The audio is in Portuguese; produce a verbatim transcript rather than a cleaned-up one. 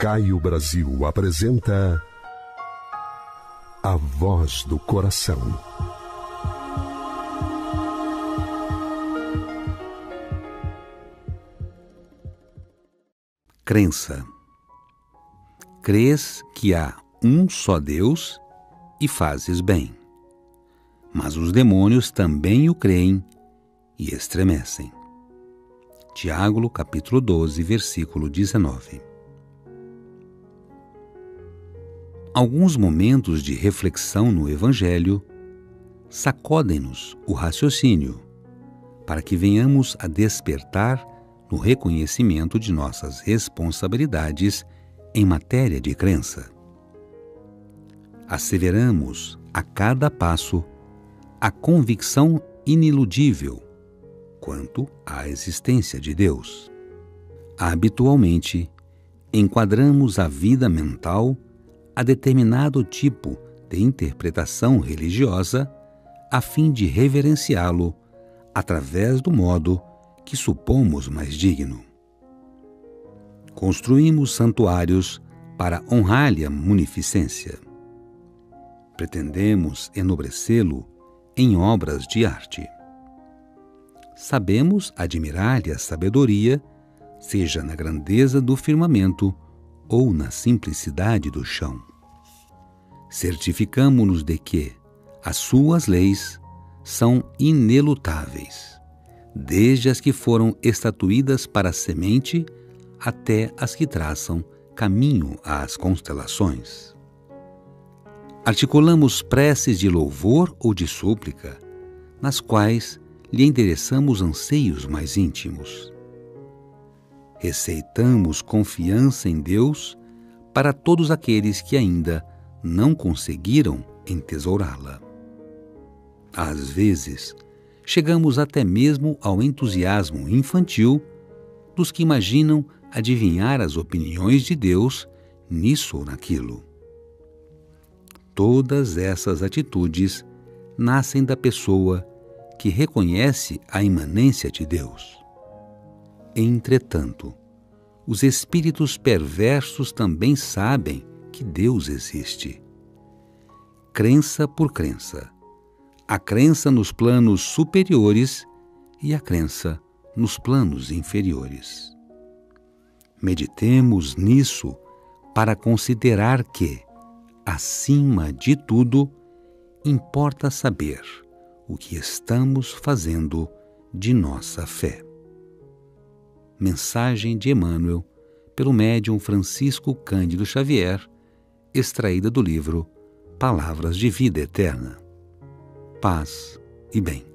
Caio Brasil apresenta A Voz do Coração. Crença. Crês que há um só Deus e fazes bem. Mas os demônios também o creem e estremecem. Tiago, capítulo doze, versículo dezenove. Alguns momentos de reflexão no Evangelho sacodem-nos o raciocínio para que venhamos a despertar no reconhecimento de nossas responsabilidades em matéria de crença. Asseveramos a cada passo a convicção iniludível quanto à existência de Deus. Habitualmente, enquadramos a vida mental a determinado tipo de interpretação religiosa a fim de reverenciá-lo através do modo que supomos mais digno. Construímos santuários para honrar-lhe a munificência. Pretendemos enobrecê-lo em obras de arte. Sabemos admirar-lhe a sabedoria, seja na grandeza do firmamento ou na simplicidade do chão. Certificamo-nos de que as suas leis são inelutáveis, desde as que foram estatuídas para a semente até as que traçam caminho às constelações. Articulamos preces de louvor ou de súplica, nas quais lhe endereçamos anseios mais íntimos. Receitamos confiança em Deus para todos aqueles que ainda não conseguiram entesourá-la. Às vezes, chegamos até mesmo ao entusiasmo infantil dos que imaginam adivinhar as opiniões de Deus nisso ou naquilo. Todas essas atitudes nascem da pessoa que reconhece a imanência de Deus. Entretanto, os espíritos perversos também sabem que Deus existe. Crença por crença. A crença nos planos superiores e a crença nos planos inferiores. Meditemos nisso para considerar que, acima de tudo, importa saber o que estamos fazendo de nossa fé. Mensagem de Emmanuel, pelo médium Francisco Cândido Xavier, extraída do livro Palavras de Vida Eterna. Paz e bem.